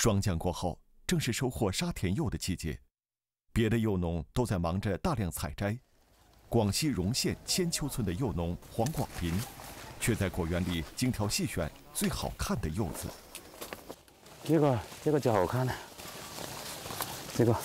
霜降过后，正是收获沙田柚的季节，别的柚农都在忙着大量采摘，广西容县千秋村的柚农黄广林，却在果园里精挑细选最好看的柚子。 这个就好看了，这个。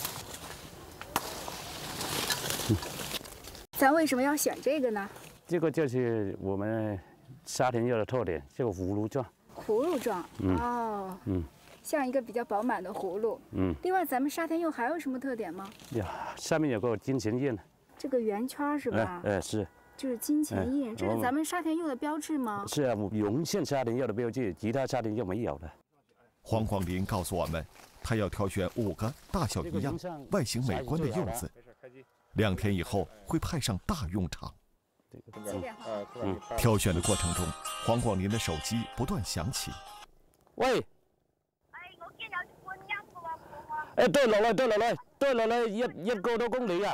咱为什么要选这个呢？ 这个就是我们沙田柚的特点，这个葫芦状。 葫芦状，哦，像一个比较饱满的葫芦。另外，咱们沙田柚还有什么特点吗？ 呀，上面有个金钱印。 这个圆圈是吧？ 是。 就是金钱印，这是咱们沙田柚的标志吗？ 是啊，容县沙田柚的标志，其他沙田柚没有的。 黄广林告诉我们，他要挑选5个大小一样、外形美观的柚子，2天以后会派上大用场。挑选的过程中，黄广林的手机不断响起。 喂。對落嚟一個多公里啊！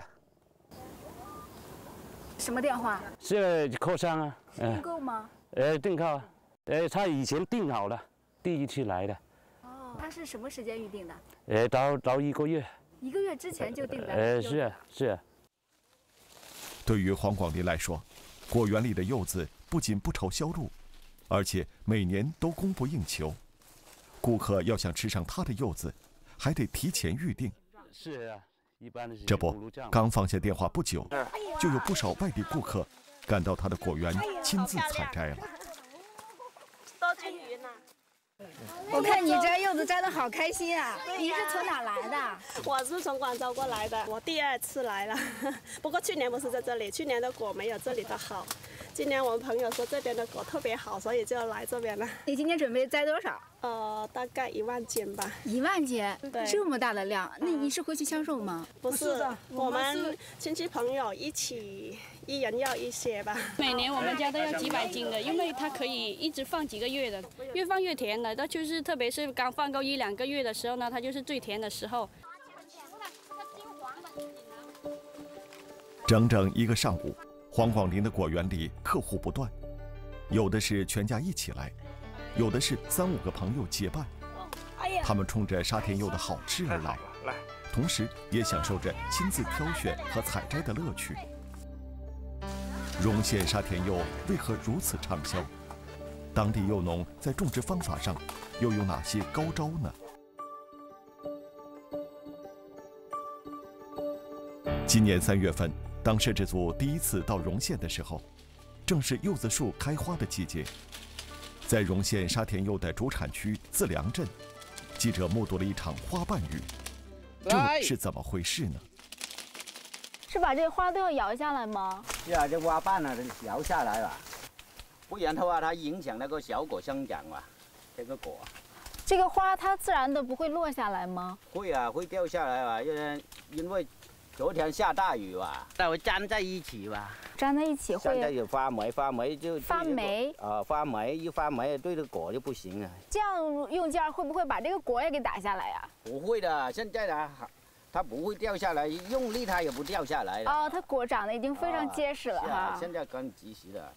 什麼電話？ 是客商啊。 訂購嗎？ 訂購啊。他以前訂好了，第一次來的。 哦，他是什麼時間預定的？ 到1個月。 1個月之前就訂的？ 是啊。 對於黃廣林來說，果園裡的柚子不僅不愁銷路，而且每年都供不應求。顧客要想吃上他的柚子，还得提前预定。 是啊，一般的。 这不，刚放下电话不久，就有不少外地顾客赶到他的果园亲自采摘了。 多青云呐！ 我看你摘柚子摘得好开心啊！你是从哪来的？ 我是从广州过来的，我第2次来了。不过去年不是在这里，去年的果没有这里的好。今年我们朋友说这边的果特别好，所以就来这边了。 你今年准备摘多少？ 大概1万斤吧。 1万斤？ 对， 这么大的量，那你是回去销售吗？ 不是，我们亲戚朋友一起，一人要一些吧。 每年我们家都要几百斤的，因为它可以一直放几个月的，越放越甜的。那就是特别是刚放够1、2个月的时候呢，它就是最甜的时候。 整整1个上午，黄广林的果园里客户不断，有的是全家一起来，有的是3、5个朋友结伴。他们冲着沙田柚的好吃而来，同时也享受着亲自挑选和采摘的乐趣。容县沙田柚为何如此畅销？当地柚农在种植方法上又有哪些高招呢？今年3月份，当摄制组第1次到容县的时候，正是柚子树开花的季节。在容县沙田柚的主产区自良镇，记者目睹了一场花瓣雨，这是怎么回事呢？ 是把这花都要摇下来吗？ 是啊，这花瓣呢摇下来了，不然的话它影响那个小果生长嘛。这个果， 这个花它自然的不会落下来吗？ 会啊，会掉下来啊，因为昨天下大雨吧，它会粘在一起吧。 粘在一起会。 现在有发霉，发霉就发霉啊，发霉一发霉对这果就不行啊。 这样用劲儿会不会把这个果也给打下来呀？ 不会的，现在呢，它不会掉下来，用力它也不掉下来的。 哦，它果长得已经非常结实了哈。 现在刚及时的。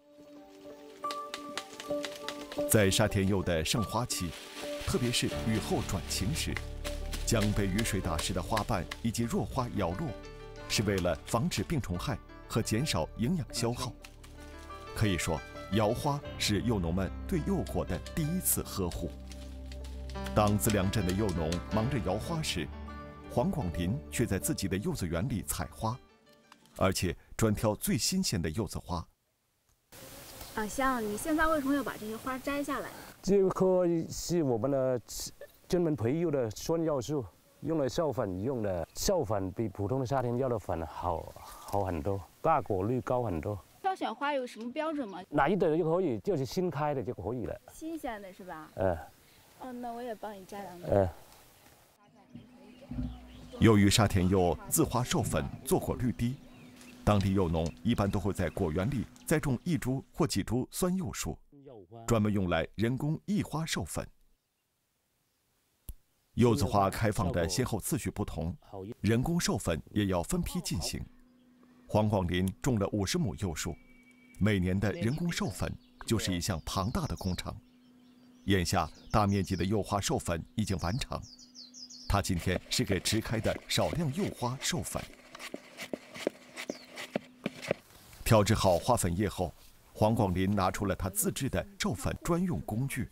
在沙田柚的盛花期，特别是雨后转晴时，将被雨水打湿的花瓣以及弱花摇落，是为了防止病虫害和减少营养消耗。可以说，摇花是柚农们对柚果的第1次呵护。当自良镇的柚农忙着摇花时，黄广林却在自己的柚子园里采花，而且专挑最新鲜的柚子花。 像你现在为什么要把这些花摘下来呢？ 这棵是我们的专门培育的酸柚树，用来授粉用的，授粉比普通的沙田柚的粉好很多，大果率高很多。 挑选花有什么标准吗？ 哪一朵就可以，就是新开的就可以了。 新鲜的是吧？那我也帮你摘2个。 由于沙田柚自花授粉坐果率低，当地柚农一般都会在果园里栽种1株或几株酸柚树，专门用来人工异花授粉。柚子花开放的先后次序不同，人工授粉也要分批进行。黄广林种了50亩柚树，每年的人工授粉就是一项庞大的工程。 眼下大面积的柚花授粉已经完成，他今天是给池开的少量柚花授粉。调制好花粉液后，黄广林拿出了他自制的授粉专用工具。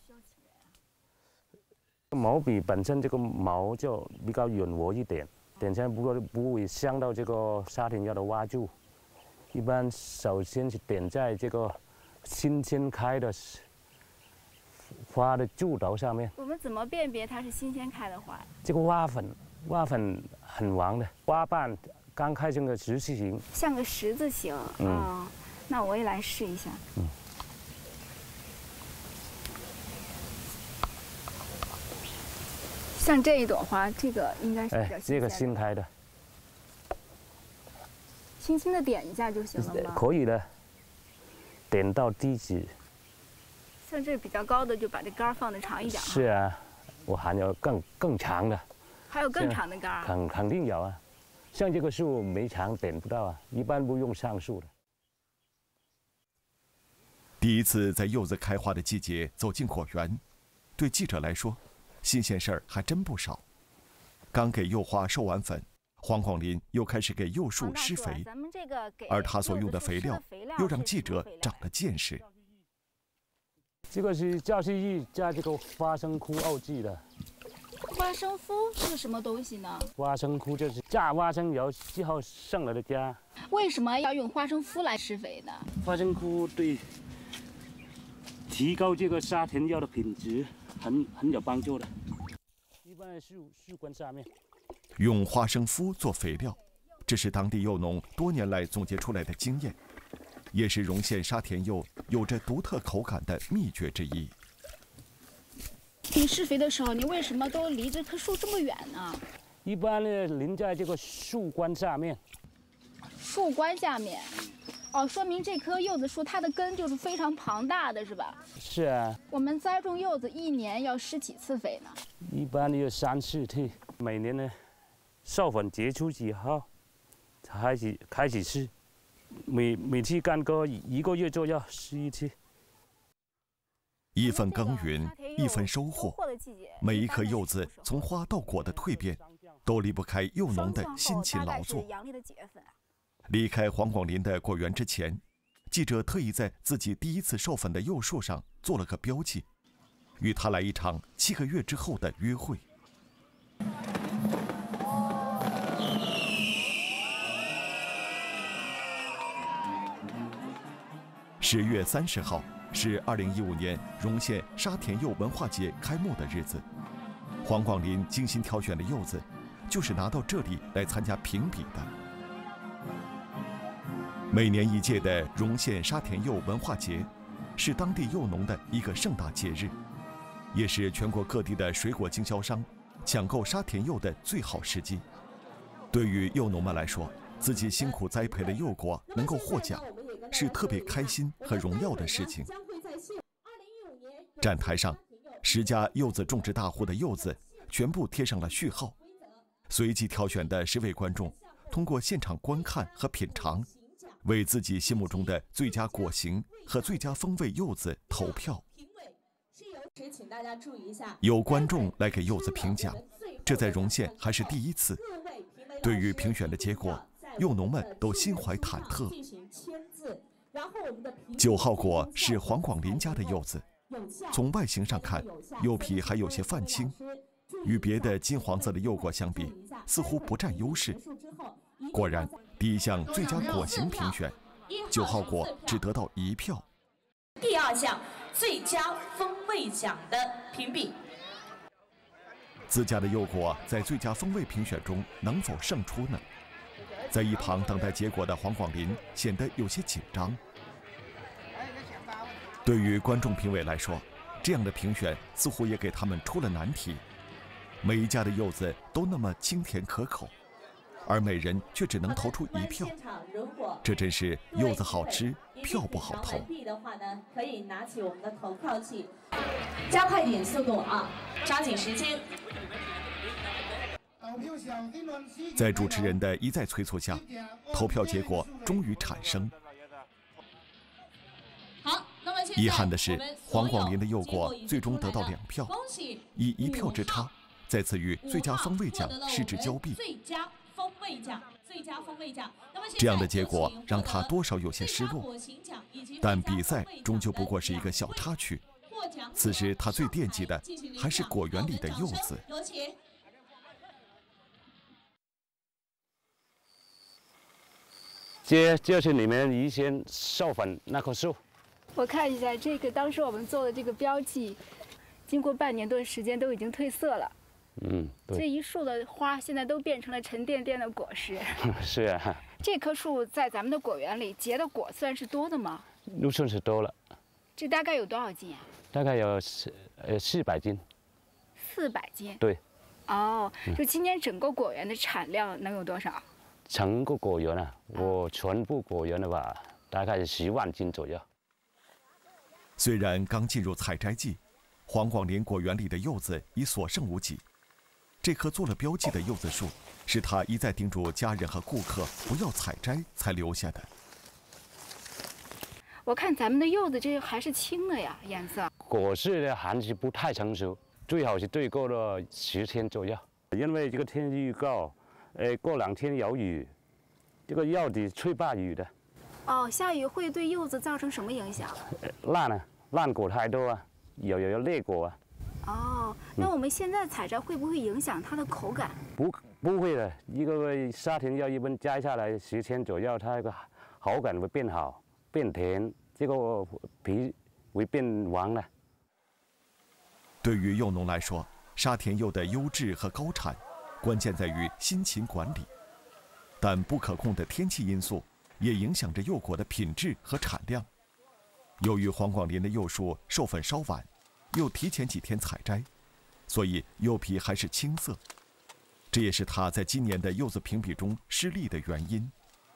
毛笔本身这个毛就比较软和一点，点起来不会伤到这个沙田柚的花柱。一般首先是点在这个新鲜开的花的柱头上面。 我们怎么辨别它是新鲜开的花？ 这个花粉很黄的，花瓣刚开成个十字形， 像个十字形。哦，那我也来试一下。像这一朵花，这个应该是比较新鲜的。 这个新开的， 轻轻的点一下就行了吗？ 可以的，点到低止。 像这比较高的，就把这杆儿放得长一点。 是啊，我还有更长的。 还有更长的杆儿？ 肯定有啊，像这个树没长点不到啊，一般不用上树的。 第一次在柚子开花的季节走进果园，对记者来说，新鲜事儿还真不少。刚给柚花授完粉，黄广林又开始给柚树施肥，而他所用的肥料又让记者长了见识。 这个是酵素液加这个花生枯沤剂的。 花生麸是什么东西呢？ 花生枯就是榨花生油之后剩了的渣。 为什么要用花生麸来施肥呢？ 花生枯对提高这个沙田柚的品质很有帮助的。一般树冠下面用花生麸做肥料，这是当地柚农多年来总结出来的经验，也是荣县沙田柚有着独特口感的秘诀之一。 你施肥的时候，你为什么都离这棵树这么远呢？ 一般呢，淋在这个树冠下面。 树冠下面，哦，说明这棵柚子树它的根就是非常庞大的，是吧？ 是啊。我们栽种柚子一年要施几次肥呢？ 一般有3、4次。每年呢，授粉结束以后，才开始施。每次干戈1个月左右施一次。 一份耕耘，一分收获。每一颗柚子从花到果的蜕变，都离不开柚农的辛勤劳作。离开黄广林的果园之前，记者特意在自己第一次授粉的柚树上做了个标记，与他来一场7个月之后的约会。10月30号。是2015年荣县沙田柚文化节开幕的日子，黄广林精心挑选的柚子，就是拿到这里来参加评比的。每年一届的荣县沙田柚文化节，是当地柚农的一个盛大节日，也是全国各地的水果经销商抢购沙田柚的最好时机。对于柚农们来说，自己辛苦栽培的柚果能够获奖，是特别开心和荣耀的事情。站台上，10家柚子种植大户的柚子全部贴上了序号，随机挑选的10位观众通过现场观看和品尝，为自己心目中的最佳果型和最佳风味柚子投票。有观众来给柚子评奖，这在荣县还是第一次。对于评选的结果，柚农们都心怀忐忑。9号果是黄广林家的柚子，从外形上看，柚皮还有些泛青，与别的金黄色的柚果相比，似乎不占优势。果然，第一项最佳果型评选，9号果只得到1票。 第2项最佳风味奖的评比， 自家的柚果在最佳风味评选中能否胜出呢？在一旁等待结果的黄广林显得有些紧张。对于观众评委来说，这样的评选似乎也给他们出了难题。每一家的柚子都那么清甜可口，而每人却只能投出1票，这真是柚子好吃，票不好投。 的话呢，可以拿起我们的投票器，加快点速度啊，抓紧时间。 在主持人的一再催促下，投票结果终于产生。 好，那么现遗憾的是，黄广林的柚果最终得到2票，以1票之差，再次与最佳风味奖失之交臂。 最佳风味奖。 这样的结果让他多少有些失落，但比赛终究不过是一个小插曲。此时他最惦记的还是果园里的柚子。 这就是你们以前授粉那棵树。 我看一下，这个当时我们做的这个标记，经过半年多的时间都已经褪色了。 对。 这一树的花现在都变成了沉甸甸的果实。 是啊。 这棵树在咱们的果园里结的果算是多的吗？ 都算是多了。 这大概有多少斤啊？ 大概有400斤。 400斤。 对。 哦，就今年整个果园的产量能有多少？ 整个果园啊，我全部果园的话，大概是10万斤左右。 虽然刚进入采摘季，黄广林果园里的柚子已所剩无几。这棵做了标记的柚子树，是他一再叮嘱家人和顾客不要采摘才留下的。 我看咱们的柚子这还是青的呀，颜色。 果实的还是不太成熟，最好是对过了10天左右。因为这个天气预告，过2天有雨，这个柚子吹把雨的。 哦，下雨会对柚子造成什么影响？ 烂果太多啊，有裂果啊。 哦，那我们现在采摘会不会影响它的口感？ 不会的，一个沙田柚一般摘下来10天左右，它这个口感会变好、变甜，这个皮会变黄了。 对于柚农来说，沙田柚的优质和高产，关键在于辛勤管理，但不可控的天气因素也影响着柚果的品质和产量。由于黄广林的柚树授粉稍晚，又提前几天采摘，所以柚皮还是青色，这也是他在今年的柚子评比中失利的原因。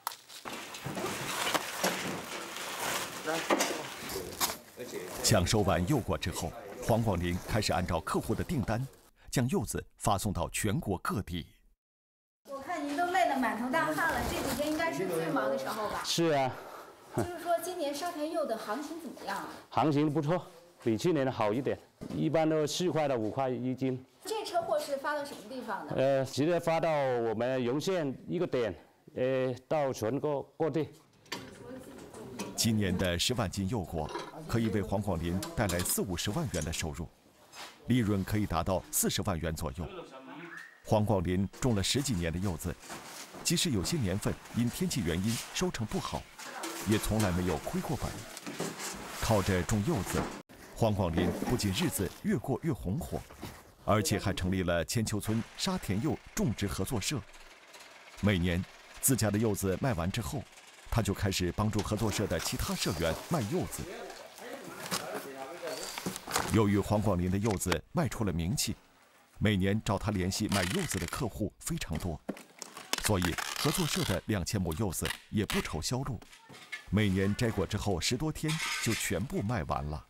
抢收完柚果之后，黄广林开始按照客户的订单，将柚子发送到全国各地。 我看您都累得满头大汗了，这几天应该是最忙的时候吧？ 是啊。 就是说，今年沙田柚的行情怎么样啊？ 行情不错，比去年的好一点，一般都4块到5块1斤。 这车货是发到什么地方的？ 直接发到我们荣县一个点，到全国各地。 今年的10万斤柚果，可以为黄广林带来40-50万元的收入，利润可以达到40万元左右。黄广林种了10几年的柚子，即使有些年份因天气原因收成不好，也从来没有亏过本。靠着种柚子，黄广林不仅日子越过越红火，而且还成立了千秋村沙田柚种植合作社。每年自家的柚子卖完之后，他就开始帮助合作社的其他社员卖柚子。由于黄广林的柚子卖出了名气，每年找他联系买柚子的客户非常多，所以合作社的2000亩柚子也不愁销路，每年摘果之后10多天就全部卖完了。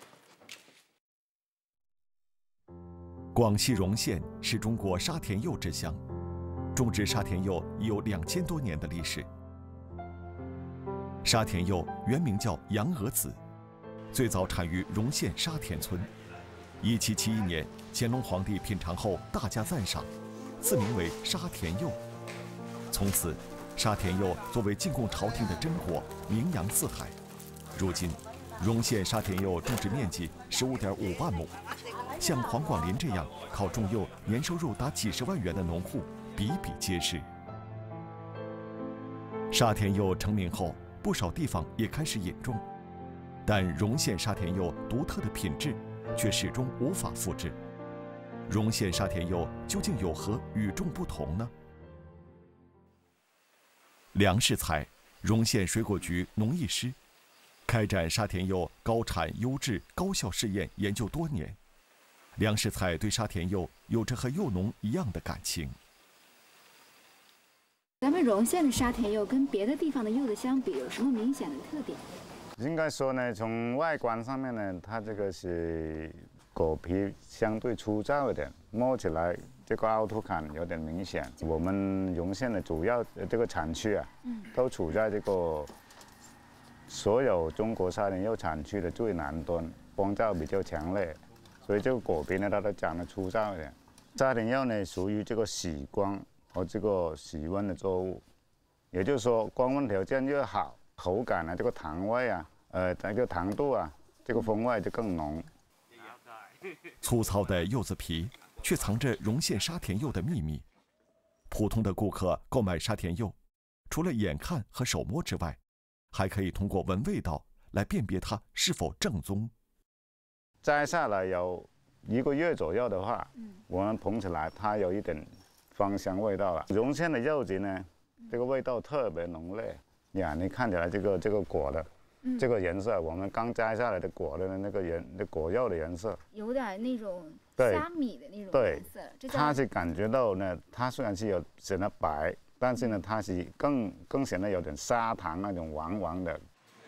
广西荣县是中国沙田柚之乡，种植沙田柚已有2000多年的历史。沙田柚原名叫洋鹅子，最早产于荣县沙田村。1771年，乾隆皇帝品尝后大加赞赏，赐名为沙田柚。从此，沙田柚作为进贡朝廷的珍果，名扬四海。如今，荣县沙田柚种植面积15.5万亩，像黄广林这样靠种柚年收入达几10万元的农户比比皆是。沙田柚成名后，不少地方也开始引种，但荣县沙田柚独特的品质却始终无法复制。荣县沙田柚究竟有何与众不同呢？梁世才，荣县水果局农艺师，开展沙田柚高产、优质、高效试验研究多年。梁世才对沙田柚有着和柚农一样的感情。 咱们荣县的沙田柚跟别的地方的柚子相比，有什么明显的特点？ 应该说呢，从外观上面呢，它这个是果皮相对粗糙一点，摸起来这个凹凸感有点明显。我们荣县的主要这个产区啊，都处在这个所有中国沙田柚产区的最南端，光照比较强烈，所以这个果皮呢，它都长得粗糙一点。沙田柚呢，属于这个喜光和这个喜温的作物，也就是说，光温条件越好，口感啊，这个糖味啊，这个糖度啊，这个风味就更浓。 粗糙的柚子皮却藏着荣县沙田柚的秘密。普通的顾客购买沙田柚，除了眼看和手摸之外，还可以通过闻味道来辨别它是否正宗。 摘下来有1个月左右的话，我们捧起来，它有一点芳香味道了。荣县的柚子呢，这个味道特别浓烈呀，你看起来这个果的。这个颜色，我们刚摘下来的果的那个果肉的颜色， 有点那种虾米的那种颜色。 它是感觉到呢，它虽然是有显得白，但是呢，它是更显得有点砂糖那种黄黄的。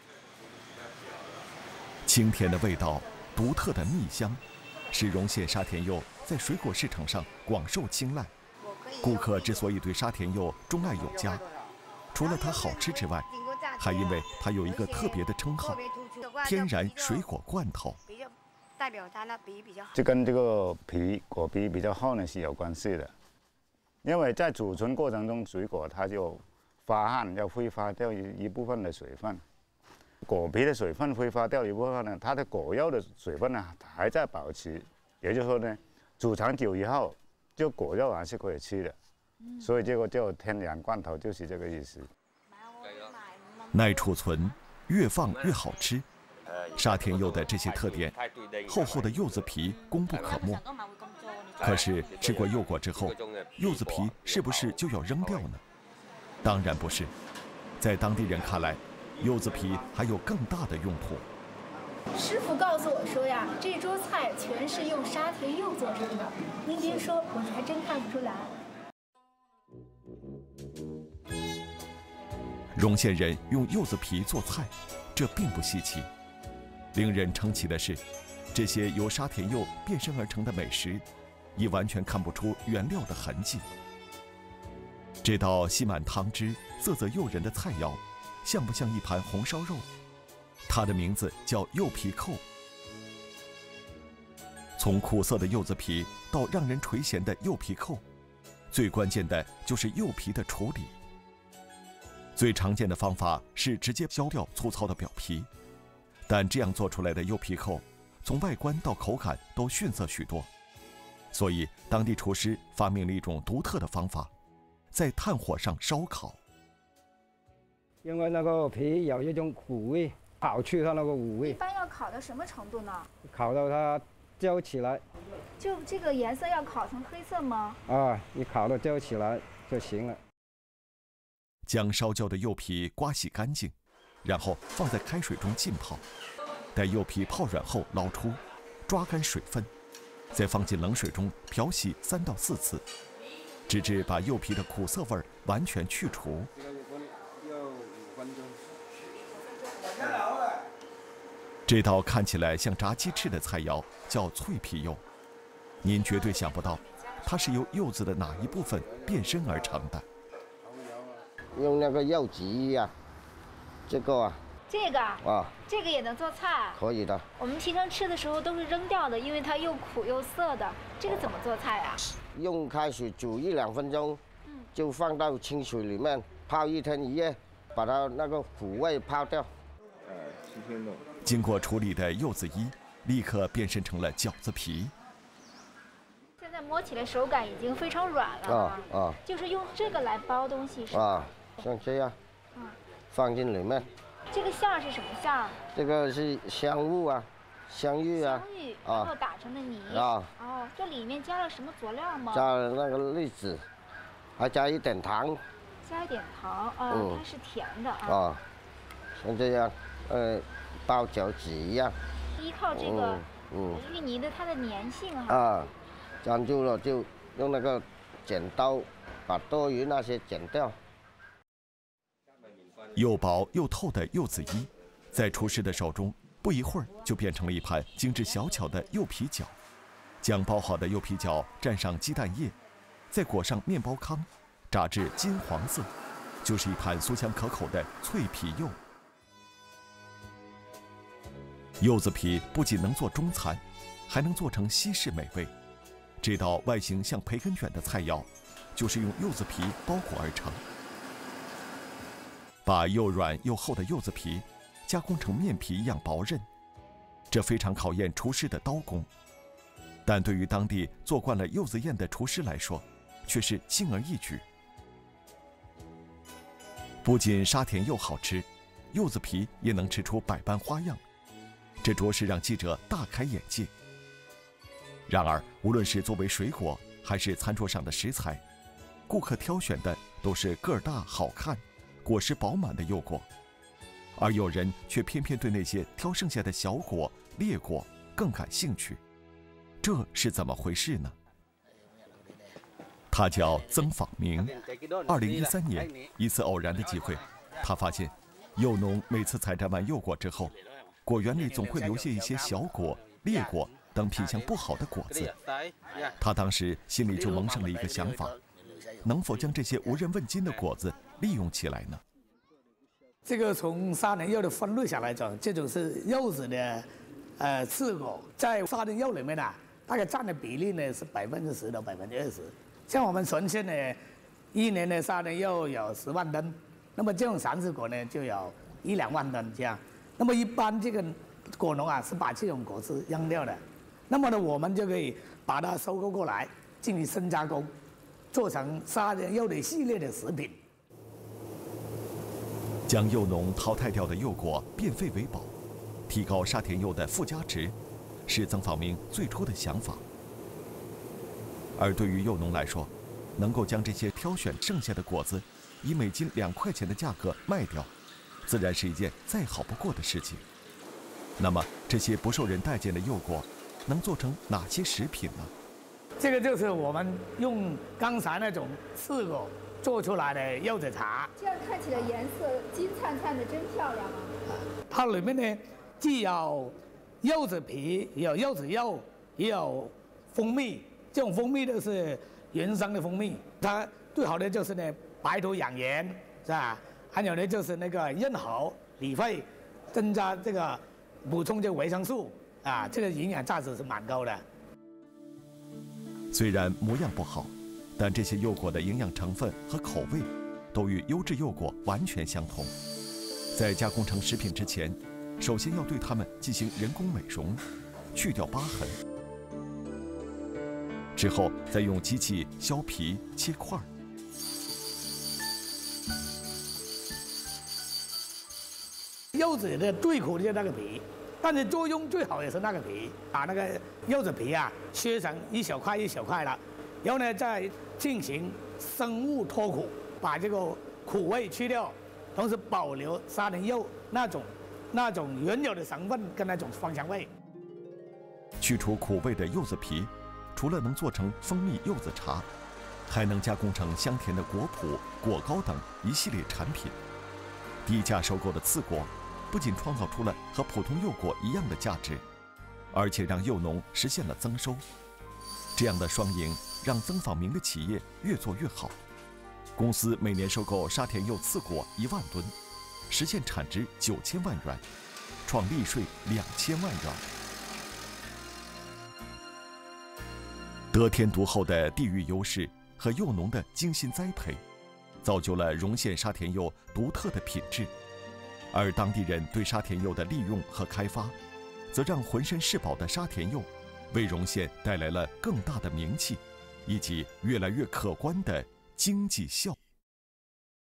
清甜的味道，独特的蜜香，使荣县沙田柚在水果市场上广受青睐。顾客之所以对沙田柚钟爱有加，除了它好吃之外，还因为它有一个特别的称号——天然水果罐头。 代表它那皮比较好。 这跟这个果皮比较厚呢是有关系的，因为在储存过程中，水果它就发汗，要挥发掉一部分的水分。果皮的水分挥发掉一部分呢，它的果肉的水分呢还在保持，也就是说呢，储藏久以后，就果肉还是可以吃的。所以这个叫天然罐头，就是这个意思。 耐储存，越放越好吃。沙田柚的这些特点，厚厚的柚子皮功不可没。可是吃过柚果之后，柚子皮是不是就要扔掉呢？当然不是，在当地人看来，柚子皮还有更大的用途。 师傅告诉我说呀，这桌菜全是用沙田柚做成的。您别说，我还真看不出来。 荣县人用柚子皮做菜，这并不稀奇。令人称奇的是，这些由沙田柚变身而成的美食，已完全看不出原料的痕迹。这道吸满汤汁、色泽诱人的菜肴，像不像一盘红烧肉？它的名字叫柚皮扣。从苦涩的柚子皮到让人垂涎的柚皮扣，最关键的就是柚皮的处理。最常见的方法是直接削掉粗糙的表皮，但这样做出来的柚皮扣，从外观到口感都逊色许多。所以，当地厨师发明了一种独特的方法，在炭火上烧烤。 因为那个皮有一种苦味，烤去它那个五味。 一般要烤到什么程度呢？ 烤到它焦起来。 就这个颜色要烤成黑色吗？ 啊，你烤到焦起来就行了。 将烧焦的柚皮刮洗干净，然后放在开水中浸泡，待柚皮泡软后捞出，抓干水分，再放进冷水中漂洗3到4次，直至把柚皮的苦涩味完全去除。这道看起来像炸鸡翅的菜肴叫脆皮柚，您绝对想不到，它是由柚子的哪一部分变身而成的。 用那个柚子啊，这个啊， 这个也能做菜？ 可以的。 我们平常吃的时候都是扔掉的，因为它又苦又涩的。这个怎么做菜啊？ 用开水煮1、2分钟，就放到清水里面泡1天1夜，把它那个苦味泡掉。 经过处理的柚子衣，立刻变身成了饺子皮。 现在摸起来手感已经非常软了就是用这个来包东西是吧？ 像这样，放进里面。 这个馅是什么馅？ 这个是香芋啊，香芋啊， 然后打成的泥这里面加了什么佐料吗？ 加了那个栗子，还加一点糖。 加一点糖它是甜的像这样，包饺子一样。 依靠这个芋泥的它的粘性粘住了就用那个剪刀把多余那些剪掉。 又薄又透的柚子衣，在厨师的手中，不一会儿就变成了一盘精致小巧的柚皮饺。将包好的柚皮饺蘸上鸡蛋液，再裹上面包糠，炸至金黄色，就是一盘酥香可口的脆皮柚。 柚子皮不仅能做中餐，还能做成西式美味。这道外形像培根卷的菜肴，就是用柚子皮包裹而成。把又软又厚的柚子皮加工成面皮一样薄韧，这非常考验厨师的刀工。但对于当地做惯了柚子宴的厨师来说，却是轻而易举。不仅沙田柚好吃，柚子皮也能吃出百般花样，这着实让记者大开眼界。然而，无论是作为水果，还是餐桌上的食材，顾客挑选的都是个儿大、好看、果实饱满的柚果，而有人却偏偏对那些挑剩下的小果、裂果更感兴趣，这是怎么回事呢？他叫曾访明。2013年，一次偶然的机会，他发现柚农每次采摘完柚果之后，果园里总会留下一些小果、裂果等品相不好的果子。他当时心里就萌生了一个想法，能否将这些无人问津的果子利用起来呢？ 这个从沙田柚的分类上来讲，这种是柚子的刺果，在沙田柚里面呢，大概占的比例呢是10%到20%。像我们纯县呢，一年的沙田柚有10万吨，那么这种sản食果呢就有1-2万吨这样。那么一般这个果农啊是把这种果子扔掉的，那么呢我们就可以把它收购过来，进行深加工，做成沙田柚的系列的食品。 将柚农淘汰掉的柚果变废为宝，提高沙田柚的附加值，是曾访明最初的想法。而对于柚农来说，能够将这些挑选剩下的果子以每斤2块钱的价格卖掉，自然是一件再好不过的事情。那么这些不受人待见的柚果能做成哪些食品呢？ 这个就是我们用刚才那种刺果做出来的柚子茶， 这样看起来颜色金灿灿的，真漂亮啊！ 它里面呢既有柚子皮，也有柚子肉，也有蜂蜜。这种蜂蜜都是原生的蜂蜜，它最好的就是呢白土养颜，是吧？还有呢就是那个润喉理肺，增加这个补充这个维生素啊，这个营养价值是蛮高的。 虽然模样不好，但这些柚果的营养成分和口味都与优质柚果完全相同。在加工成食品之前，首先要对它们进行人工美容，去掉疤痕，之后再用机器削皮切块。 柚子的最苦的就是那个皮，但是作用最好也是那个皮。把那个柚子皮啊切成一小块一小块了，然后呢再进行生物脱苦，把这个苦味去掉，同时保留沙田柚那种原有的成分跟那种芳香味。 去除苦味的柚子皮，除了能做成蜂蜜柚子茶，还能加工成香甜的果脯、果糕等一系列产品。低价收购的刺果，不仅创造出了和普通柚果一样的价值，而且让柚农实现了增收。这样的双赢让曾访明的企业越做越好。公司每年收购沙田柚刺果1万吨，实现产值9000万元，创利税2000万元。得天独厚的地域优势和柚农的精心栽培，造就了荣县沙田柚独特的品质。而当地人对沙田柚的利用和开发，则让浑身是宝的沙田柚为荣县带来了更大的名气，以及越来越可观的经济效益。